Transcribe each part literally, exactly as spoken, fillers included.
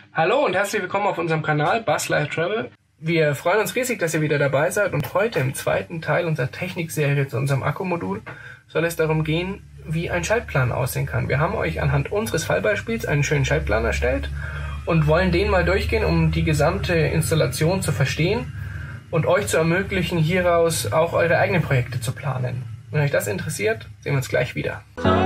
Hallo und herzlich willkommen auf unserem Kanal Buzz Life Travel. Wir freuen uns riesig, dass ihr wieder dabei seid, und heute im zweiten Teil unserer Technikserie zu unserem Akkumodul soll es darum gehen, wie ein Schaltplan aussehen kann. Wir haben euch anhand unseres Fallbeispiels einen schönen Schaltplan erstellt und wollen den mal durchgehen, um die gesamte Installation zu verstehen und euch zu ermöglichen, hieraus auch eure eigenen Projekte zu planen. Wenn euch das interessiert, sehen wir uns gleich wieder.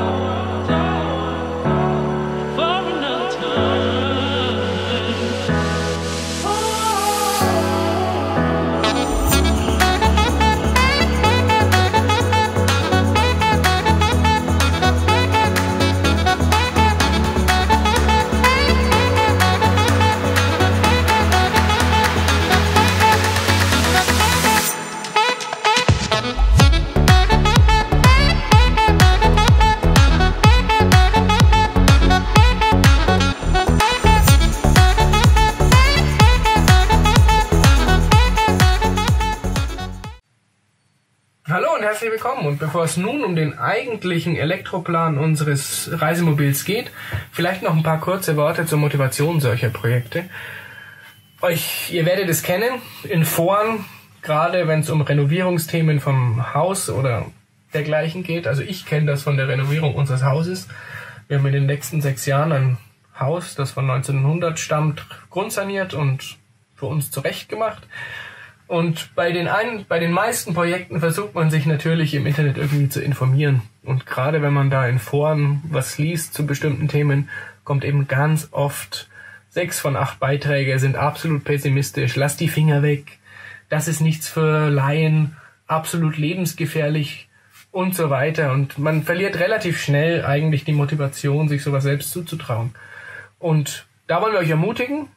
Hallo und herzlich willkommen, und bevor es nun um den eigentlichen Elektroplan unseres Reisemobils geht, vielleicht noch ein paar kurze Worte zur Motivation solcher Projekte. Euch, ihr werdet es kennen, in Foren, gerade wenn es um Renovierungsthemen vom Haus oder dergleichen geht. Also ich kenne das von der Renovierung unseres Hauses. Wir haben in den letzten sechs Jahren ein Haus, das von neunzehnhundert stammt, grundsaniert und für uns zurechtgemacht. Und bei den einen, bei den meisten Projekten versucht man sich natürlich im Internet irgendwie zu informieren. Und gerade wenn man da in Foren was liest zu bestimmten Themen, kommt eben ganz oft, sechs von acht Beiträge sind absolut pessimistisch, lass die Finger weg, das ist nichts für Laien, absolut lebensgefährlich und so weiter. Und man verliert relativ schnell eigentlich die Motivation, sich sowas selbst zuzutrauen. Und da wollen wir euch ermutigen,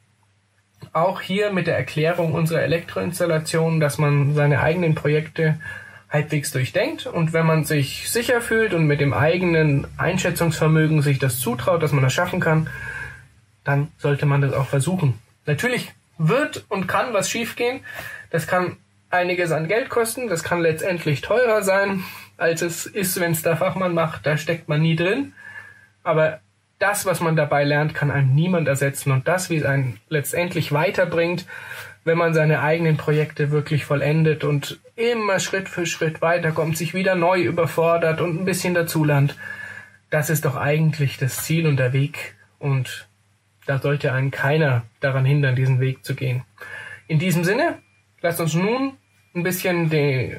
auch hier mit der Erklärung unserer Elektroinstallation, dass man seine eigenen Projekte halbwegs durchdenkt, und wenn man sich sicher fühlt und mit dem eigenen Einschätzungsvermögen sich das zutraut, dass man das schaffen kann, dann sollte man das auch versuchen. Natürlich wird und kann was schiefgehen. Das kann einiges an Geld kosten, das kann letztendlich teurer sein, als es ist, wenn es der Fachmann macht. Da steckt man nie drin. Aber das, was man dabei lernt, kann einem niemand ersetzen, und das, wie es einen letztendlich weiterbringt, wenn man seine eigenen Projekte wirklich vollendet und immer Schritt für Schritt weiterkommt, sich wieder neu überfordert und ein bisschen dazulernt, das ist doch eigentlich das Ziel und der Weg, und da sollte einen keiner daran hindern, diesen Weg zu gehen. In diesem Sinne, lasst uns nun ein bisschen die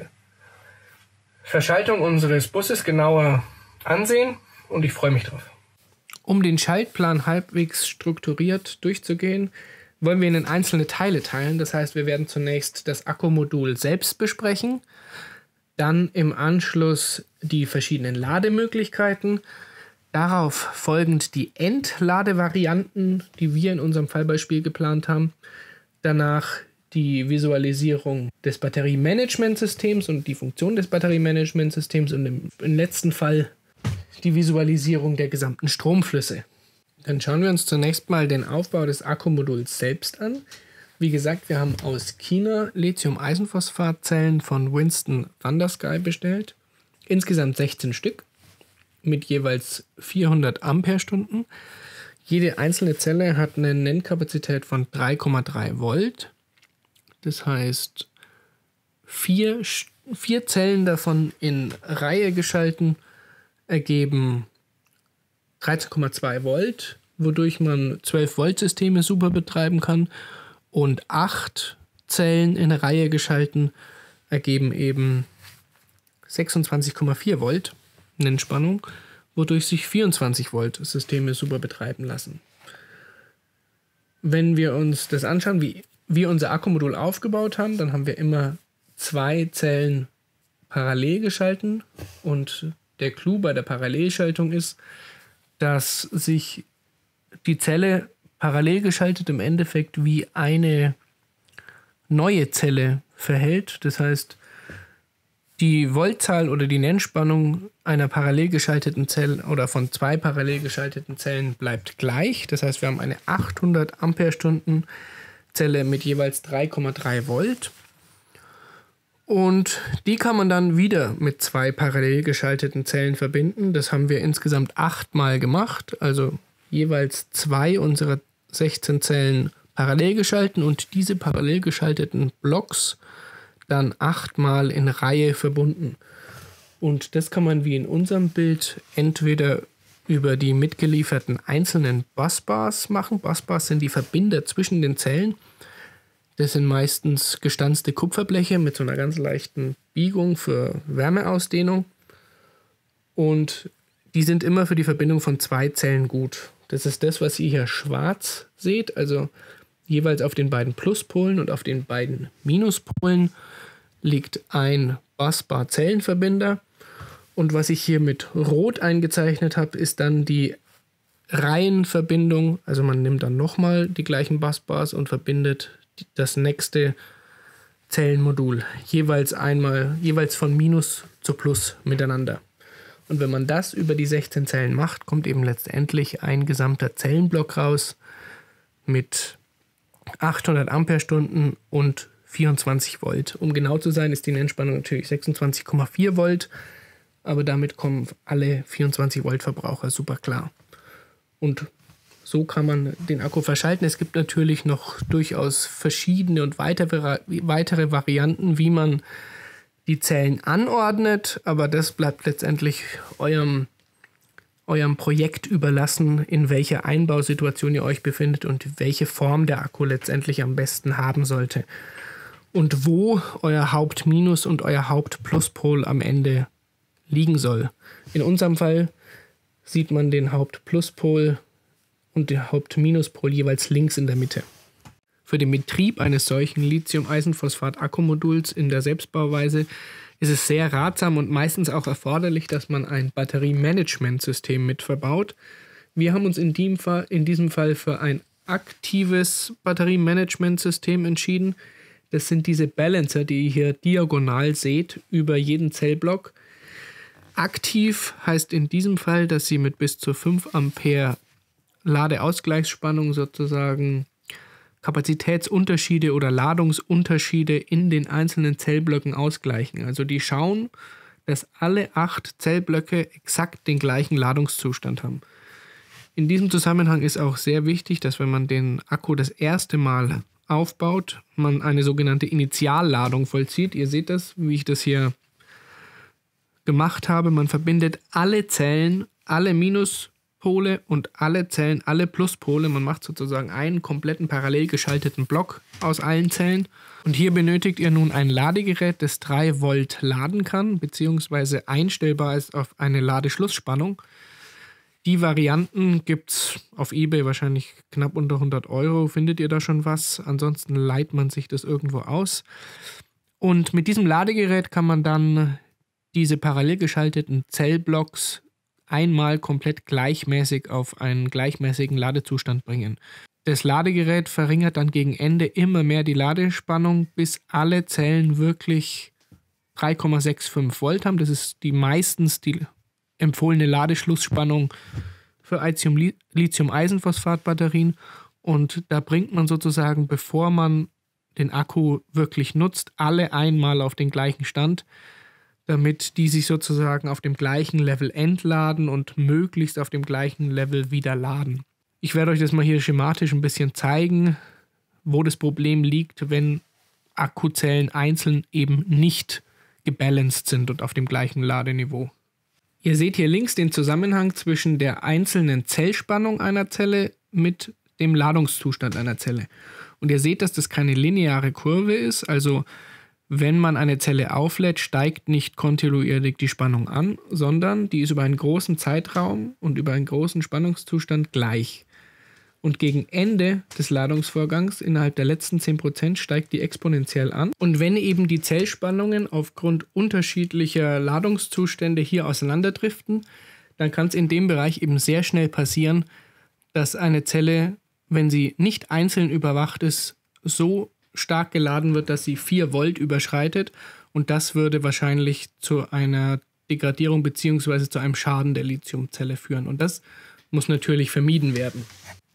Verschaltung unseres Busses genauer ansehen, und ich freue mich drauf. Um den Schaltplan halbwegs strukturiert durchzugehen, wollen wir ihn in einzelne Teile teilen. Das heißt, wir werden zunächst das Akkumodul selbst besprechen, dann im Anschluss die verschiedenen Lademöglichkeiten, darauf folgend die Entladevarianten, die wir in unserem Fallbeispiel geplant haben, danach die Visualisierung des Batteriemanagementsystems und die Funktion des Batteriemanagementsystems und im, im letzten Fall die Visualisierung der gesamten Stromflüsse. Dann schauen wir uns zunächst mal den Aufbau des Akkumoduls selbst an. Wie gesagt, wir haben aus China Lithium-Eisenphosphat-Zellen von Winston Vandersky bestellt. Insgesamt sechzehn Stück mit jeweils vierhundert Ampere-Stunden. Jede einzelne Zelle hat eine Nennkapazität von drei Komma drei Volt. Das heißt, vier, vier Zellen davon in Reihe geschalten ergeben dreizehn Komma zwei Volt, wodurch man zwölf Volt Systeme super betreiben kann, und acht Zellen in Reihe geschalten ergeben eben sechsundzwanzig Komma vier Volt Nennspannung, wodurch sich vierundzwanzig Volt Systeme super betreiben lassen. Wenn wir uns das anschauen, wie wir unser Akkumodul aufgebaut haben, dann haben wir immer zwei Zellen parallel geschalten, und der Clou bei der Parallelschaltung ist, dass sich die Zelle parallel geschaltet im Endeffekt wie eine neue Zelle verhält. Das heißt, die Voltzahl oder die Nennspannung einer parallel geschalteten Zelle oder von zwei parallel geschalteten Zellen bleibt gleich. Das heißt, wir haben eine achthundert Ampere-Stunden Zelle mit jeweils drei Komma drei Volt. Und die kann man dann wieder mit zwei parallel geschalteten Zellen verbinden. Das haben wir insgesamt achtmal gemacht. Also jeweils zwei unserer sechzehn Zellen parallel geschalten und diese parallel geschalteten Blocks dann achtmal in Reihe verbunden. Und das kann man wie in unserem Bild entweder über die mitgelieferten einzelnen Busbars machen. Busbars sind die Verbinder zwischen den Zellen. Das sind meistens gestanzte Kupferbleche mit so einer ganz leichten Biegung für Wärmeausdehnung. Und die sind immer für die Verbindung von zwei Zellen gut. Das ist das, was ihr hier schwarz seht, also jeweils auf den beiden Pluspolen und auf den beiden Minuspolen liegt ein Busbar-Zellenverbinder. Und was ich hier mit Rot eingezeichnet habe, ist dann die Reihenverbindung. Also man nimmt dann nochmal die gleichen Busbars und verbindet das nächste Zellenmodul jeweils einmal, jeweils von Minus zu Plus miteinander. Und wenn man das über die sechzehn Zellen macht, kommt eben letztendlich ein gesamter Zellenblock raus mit achthundert Ampere-Stunden und vierundzwanzig Volt. Um genau zu sein, ist die Nennspannung natürlich sechsundzwanzig Komma vier Volt, aber damit kommen alle vierundzwanzig Volt Verbraucher super klar. Und so kann man den Akku verschalten. Es gibt natürlich noch durchaus verschiedene und weitere, weitere Varianten, wie man die Zellen anordnet, aber das bleibt letztendlich eurem, eurem Projekt überlassen, in welcher Einbausituation ihr euch befindet und welche Form der Akku letztendlich am besten haben sollte. Und wo euer Hauptminus und euer Hauptpluspol am Ende liegen soll. In unserem Fall sieht man den Hauptpluspol und den Hauptminuspol jeweils links in der Mitte. Für den Betrieb eines solchen Lithium-Eisenphosphat-Akkumoduls in der Selbstbauweise ist es sehr ratsam und meistens auch erforderlich, dass man ein Batteriemanagementsystem mit verbaut. Wir haben uns in diesem Fall, in diesem Fall für ein aktives Batteriemanagementsystem entschieden. Das sind diese Balancer, die ihr hier diagonal seht, über jeden Zellblock. Aktiv heißt in diesem Fall, dass sie mit bis zu fünf Ampere Ladeausgleichsspannung sozusagen Kapazitätsunterschiede oder Ladungsunterschiede in den einzelnen Zellblöcken ausgleichen. Also die schauen, dass alle acht Zellblöcke exakt den gleichen Ladungszustand haben. In diesem Zusammenhang ist auch sehr wichtig, dass wenn man den Akku das erste Mal aufbaut, man eine sogenannte Initialladung vollzieht. Ihr seht das, wie ich das hier gemacht habe. Man verbindet alle Zellen, alle Minuspole und alle Zellen, alle Pluspole. Man macht sozusagen einen kompletten parallel geschalteten Block aus allen Zellen. Und hier benötigt ihr nun ein Ladegerät, das drei Volt laden kann, beziehungsweise einstellbar ist auf eine Ladeschlussspannung. Die Varianten gibt es auf eBay wahrscheinlich knapp unter hundert Euro. Findet ihr da schon was? Ansonsten leiht man sich das irgendwo aus. Und mit diesem Ladegerät kann man dann diese parallel geschalteten Zellblocks einmal komplett gleichmäßig auf einen gleichmäßigen Ladezustand bringen. Das Ladegerät verringert dann gegen Ende immer mehr die Ladespannung, bis alle Zellen wirklich drei Komma fünfundsechzig Volt haben. Das ist die meistens die empfohlene Ladeschlussspannung für Lithium-Eisenphosphat-Batterien. Und da bringt man sozusagen, bevor man den Akku wirklich nutzt, alle einmal auf den gleichen Stand, damit die sich sozusagen auf dem gleichen Level entladen und möglichst auf dem gleichen Level wieder laden. Ich werde euch das mal hier schematisch ein bisschen zeigen, wo das Problem liegt, wenn Akkuzellen einzeln eben nicht gebalanced sind und auf dem gleichen Ladeniveau. Ihr seht hier links den Zusammenhang zwischen der einzelnen Zellspannung einer Zelle mit dem Ladungszustand einer Zelle. Und ihr seht, dass das keine lineare Kurve ist, also wenn man eine Zelle auflädt, steigt nicht kontinuierlich die Spannung an, sondern die ist über einen großen Zeitraum und über einen großen Spannungszustand gleich. Und gegen Ende des Ladungsvorgangs, innerhalb der letzten zehn Prozent, steigt die exponentiell an. Und wenn eben die Zellspannungen aufgrund unterschiedlicher Ladungszustände hier auseinanderdriften, dann kann es in dem Bereich eben sehr schnell passieren, dass eine Zelle, wenn sie nicht einzeln überwacht ist, so stark geladen wird, dass sie vier Volt überschreitet, und das würde wahrscheinlich zu einer Degradierung bzw. zu einem Schaden der Lithiumzelle führen, und das muss natürlich vermieden werden.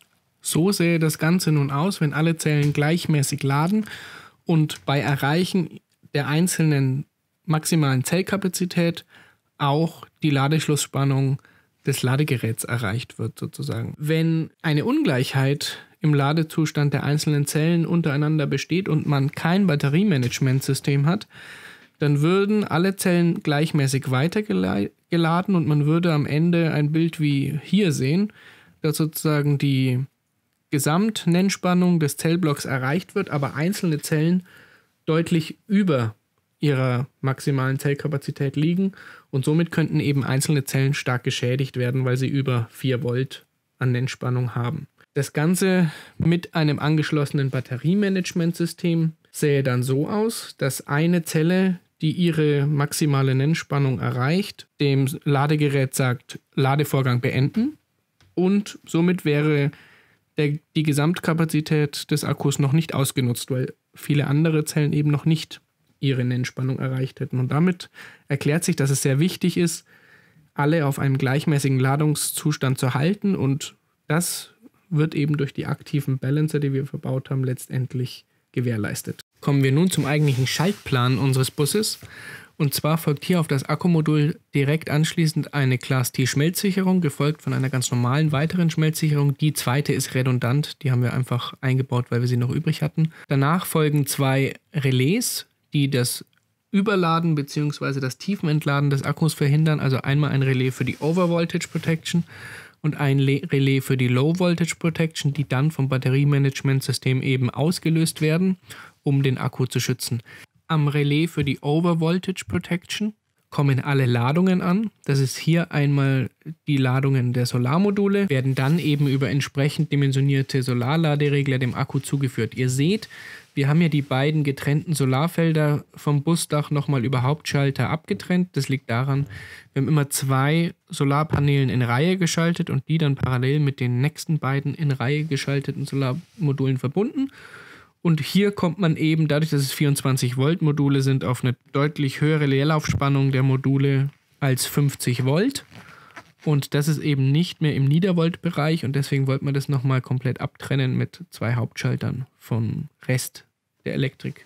So sähe das Ganze nun aus, wenn alle Zellen gleichmäßig laden und bei Erreichen der einzelnen maximalen Zellkapazität auch die Ladeschlussspannung des Ladegeräts erreicht wird sozusagen. Wenn eine Ungleichheit im Ladezustand der einzelnen Zellen untereinander besteht und man kein Batteriemanagementsystem hat, dann würden alle Zellen gleichmäßig weitergeladen und man würde am Ende ein Bild wie hier sehen, dass sozusagen die Gesamtnennspannung des Zellblocks erreicht wird, aber einzelne Zellen deutlich über ihrer maximalen Zellkapazität liegen und somit könnten eben einzelne Zellen stark geschädigt werden, weil sie über vier Volt an Nennspannung haben. Das Ganze mit einem angeschlossenen Batteriemanagementsystem sähe dann so aus, dass eine Zelle, die ihre maximale Nennspannung erreicht, dem Ladegerät sagt, Ladevorgang beenden und somit wäre der, die Gesamtkapazität des Akkus noch nicht ausgenutzt, weil viele andere Zellen eben noch nicht ihre Nennspannung erreicht hätten. Und damit erklärt sich, dass es sehr wichtig ist, alle auf einem gleichmäßigen Ladungszustand zu halten und das wird eben durch die aktiven Balancer, die wir verbaut haben, letztendlich gewährleistet. Kommen wir nun zum eigentlichen Schaltplan unseres Busses. Und zwar folgt hier auf das Akkumodul direkt anschließend eine Class-T-Schmelzsicherung, gefolgt von einer ganz normalen weiteren Schmelzsicherung. Die zweite ist redundant, die haben wir einfach eingebaut, weil wir sie noch übrig hatten. Danach folgen zwei Relais, die das Überladen bzw. das Tiefenentladen des Akkus verhindern. Also einmal ein Relais für die Overvoltage Protection und ein Relais für die Low Voltage Protection, die dann vom Batteriemanagementsystem eben ausgelöst werden, um den Akku zu schützen. Am Relais für die Over Voltage Protection kommen alle Ladungen an. Das ist hier einmal die Ladungen der Solarmodule, werden dann eben über entsprechend dimensionierte Solarladeregler dem Akku zugeführt. Ihr seht, wir haben ja die beiden getrennten Solarfelder vom Busdach nochmal über Hauptschalter abgetrennt. Das liegt daran, wir haben immer zwei Solarpanelen in Reihe geschaltet und die dann parallel mit den nächsten beiden in Reihe geschalteten Solarmodulen verbunden. Und hier kommt man eben, dadurch, dass es vierundzwanzig Volt Module sind, auf eine deutlich höhere Leerlaufspannung der Module als fünfzig Volt. Und das ist eben nicht mehr im Niedervoltbereich und deswegen wollte man das nochmal komplett abtrennen mit zwei Hauptschaltern vom Rest der Elektrik.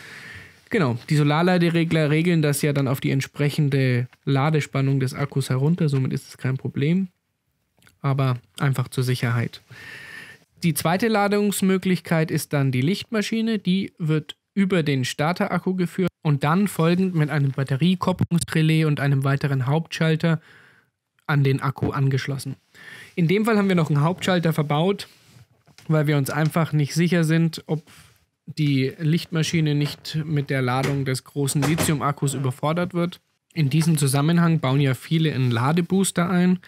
Genau, die Solarladeregler regeln das ja dann auf die entsprechende Ladespannung des Akkus herunter, somit ist es kein Problem, aber einfach zur Sicherheit. Die zweite Ladungsmöglichkeit ist dann die Lichtmaschine, die wird über den Starterakku geführt und dann folgend mit einem Batteriekopplungsrelais und einem weiteren Hauptschalter an den Akku angeschlossen. In dem Fall haben wir noch einen Hauptschalter verbaut, weil wir uns einfach nicht sicher sind, ob die Lichtmaschine nicht mit der Ladung des großen Lithium-Akkus überfordert wird. In diesem Zusammenhang bauen ja viele einen Ladebooster ein.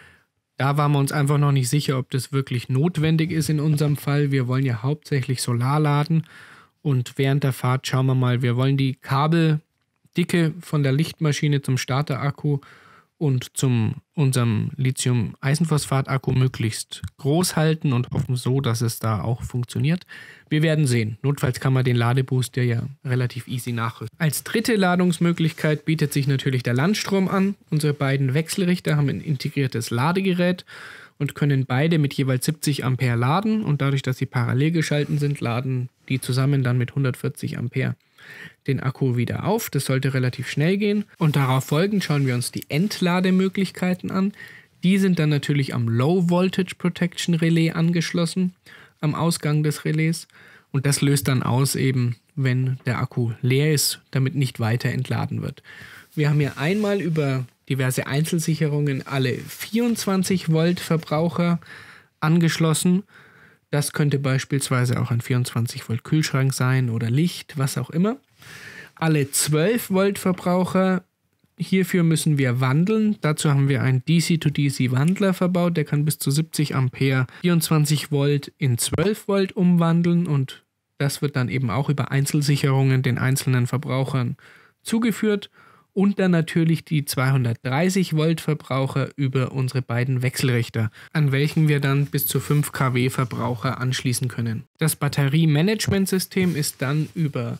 Da waren wir uns einfach noch nicht sicher, ob das wirklich notwendig ist in unserem Fall. Wir wollen ja hauptsächlich Solar laden und während der Fahrt schauen wir mal, wir wollen die Kabeldicke von der Lichtmaschine zum Starterakku und zum unserem Lithium-Eisenphosphat-Akku möglichst groß halten und hoffen so, dass es da auch funktioniert. Wir werden sehen. Notfalls kann man den Ladebooster ja relativ easy nachrüsten. Als dritte Ladungsmöglichkeit bietet sich natürlich der Landstrom an. Unsere beiden Wechselrichter haben ein integriertes Ladegerät und können beide mit jeweils siebzig Ampere laden und dadurch, dass sie parallel geschalten sind, laden die zusammen dann mit hundertvierzig Ampere den Akku wieder auf. Das sollte relativ schnell gehen. Und darauf folgend schauen wir uns die Entlademöglichkeiten an. Die sind dann natürlich am Low Voltage Protection Relais angeschlossen, am Ausgang des Relais. Und das löst dann aus eben, wenn der Akku leer ist, damit nicht weiter entladen wird. Wir haben hier einmal über diverse Einzelsicherungen alle vierundzwanzig Volt Verbraucher angeschlossen. Das könnte beispielsweise auch ein vierundzwanzig Volt Kühlschrank sein oder Licht, was auch immer. Alle zwölf Volt Verbraucher, hierfür müssen wir wandeln. Dazu haben wir einen D C to D C Wandler verbaut. Der kann bis zu siebzig Ampere vierundzwanzig Volt in zwölf Volt umwandeln und das wird dann eben auch über Einzelsicherungen den einzelnen Verbrauchern zugeführt. Und dann natürlich die zweihundertdreißig Volt Verbraucher über unsere beiden Wechselrichter, an welchen wir dann bis zu fünf Kilowatt Verbraucher anschließen können. Das Batteriemanagementsystem ist dann über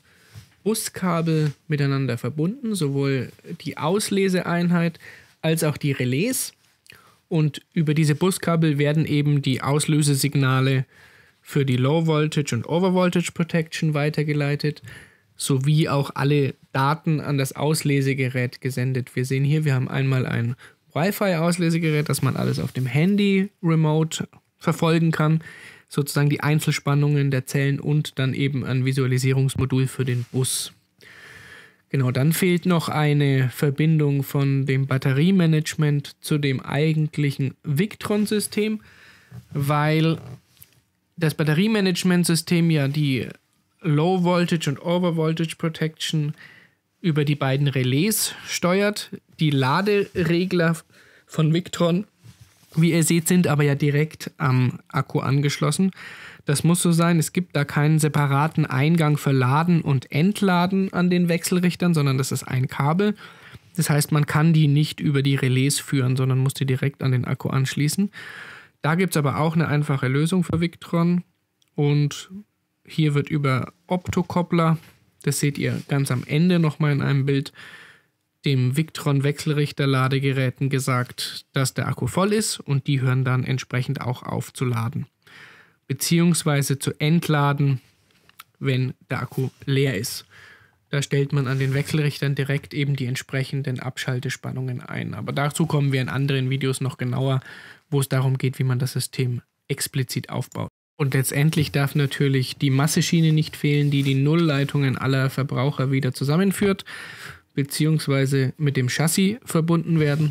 Buskabel miteinander verbunden, sowohl die Ausleseeinheit als auch die Relais. Und über diese Buskabel werden eben die Auslösesignale für die Low Voltage und Over Voltage Protection weitergeleitet, sowie auch alle Daten an das Auslesegerät gesendet. Wir sehen hier, wir haben einmal ein Wi-Fi-Auslesegerät, dass man alles auf dem Handy remote verfolgen kann, sozusagen die Einzelspannungen der Zellen und dann eben ein Visualisierungsmodul für den Bus. Genau, dann fehlt noch eine Verbindung von dem Batteriemanagement zu dem eigentlichen Victron-System, weil das Batteriemanagementsystem ja die Low Voltage und Over Voltage Protection über die beiden Relais steuert. Die Laderegler von Victron, wie ihr seht, sind aber ja direkt am Akku angeschlossen. Das muss so sein. Es gibt da keinen separaten Eingang für Laden und Entladen an den Wechselrichtern, sondern das ist ein Kabel. Das heißt, man kann die nicht über die Relais führen, sondern muss die direkt an den Akku anschließen. Da gibt es aber auch eine einfache Lösung für Victron. Und hier wird über Optokoppler, das seht ihr ganz am Ende nochmal in einem Bild, dem Victron-Wechselrichter-Ladegeräten gesagt, dass der Akku voll ist und die hören dann entsprechend auch auf zu laden. Beziehungsweise zu entladen, wenn der Akku leer ist. Da stellt man an den Wechselrichtern direkt eben die entsprechenden Abschaltespannungen ein. Aber dazu kommen wir in anderen Videos noch genauer, wo es darum geht, wie man das System explizit aufbaut. Und letztendlich darf natürlich die Masseschiene nicht fehlen, die die Nullleitungen aller Verbraucher wieder zusammenführt, beziehungsweise mit dem Chassis verbunden werden.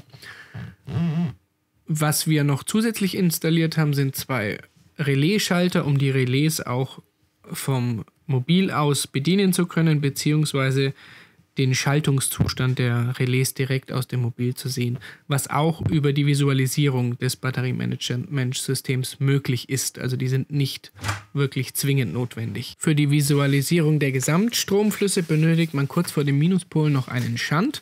Was wir noch zusätzlich installiert haben, sind zwei Relaisschalter, um die Relais auch vom Mobil aus bedienen zu können, beziehungsweise den Schaltungszustand der Relais direkt aus dem Mobil zu sehen, was auch über die Visualisierung des Batteriemanagementsystems möglich ist. Also die sind nicht wirklich zwingend notwendig. Für die Visualisierung der Gesamtstromflüsse benötigt man kurz vor dem Minuspol noch einen Shunt.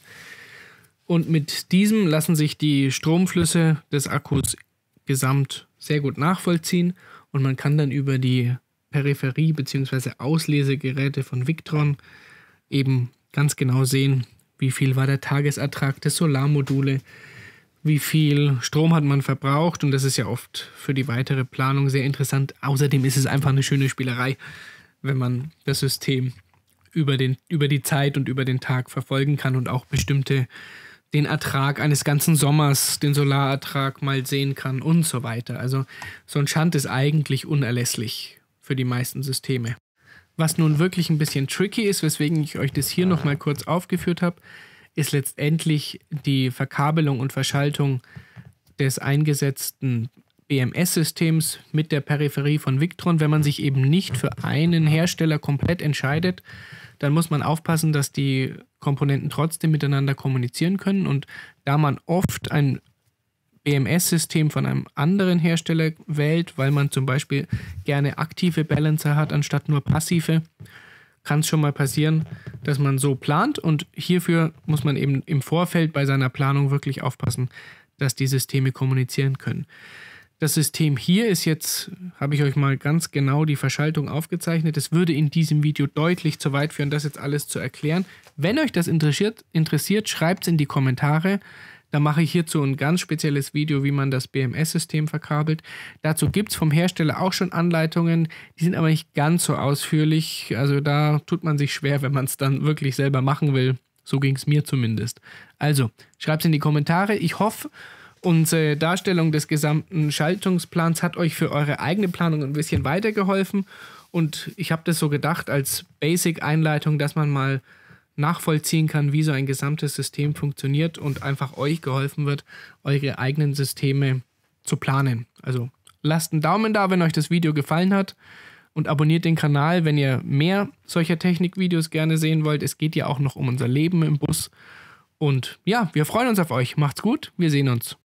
Und mit diesem lassen sich die Stromflüsse des Akkus gesamt sehr gut nachvollziehen und man kann dann über die Peripherie bzw. Auslesegeräte von Victron eben ganz genau sehen, wie viel war der Tagesertrag des Solarmodule, wie viel Strom hat man verbraucht und das ist ja oft für die weitere Planung sehr interessant. Außerdem ist es einfach eine schöne Spielerei, wenn man das System über, den, über die Zeit und über den Tag verfolgen kann und auch bestimmte den Ertrag eines ganzen Sommers, den Solarertrag mal sehen kann und so weiter. Also so ein Shunt ist eigentlich unerlässlich für die meisten Systeme. Was nun wirklich ein bisschen tricky ist, weswegen ich euch das hier nochmal kurz aufgeführt habe, ist letztendlich die Verkabelung und Verschaltung des eingesetzten B M S-Systems mit der Peripherie von Victron. Wenn man sich eben nicht für einen Hersteller komplett entscheidet, dann muss man aufpassen, dass die Komponenten trotzdem miteinander kommunizieren können. Und da man oft ein B M S-System von einem anderen Hersteller wählt, weil man zum Beispiel gerne aktive Balancer hat, anstatt nur passive, kann es schon mal passieren, dass man so plant. Und hierfür muss man eben im Vorfeld bei seiner Planung wirklich aufpassen, dass die Systeme kommunizieren können. Das System hier ist jetzt, habe ich euch mal ganz genau die Verschaltung aufgezeichnet. Es würde in diesem Video deutlich zu weit führen, das jetzt alles zu erklären. Wenn euch das interessiert, interessiert schreibt es in die Kommentare. Da mache ich hierzu ein ganz spezielles Video, wie man das B M S-System verkabelt. Dazu gibt es vom Hersteller auch schon Anleitungen, die sind aber nicht ganz so ausführlich. Also da tut man sich schwer, wenn man es dann wirklich selber machen will. So ging es mir zumindest. Also, schreibt es in die Kommentare. Ich hoffe, unsere Darstellung des gesamten Schaltungsplans hat euch für eure eigene Planung ein bisschen weitergeholfen. Und ich habe das so gedacht als Basic-Einleitung, dass man mal nachvollziehen kann, wie so ein gesamtes System funktioniert und einfach euch geholfen wird, eure eigenen Systeme zu planen. Also lasst einen Daumen da, wenn euch das Video gefallen hat und abonniert den Kanal, wenn ihr mehr solcher Technikvideos gerne sehen wollt. Es geht ja auch noch um unser Leben im Bus. Und ja, wir freuen uns auf euch. Macht's gut, wir sehen uns.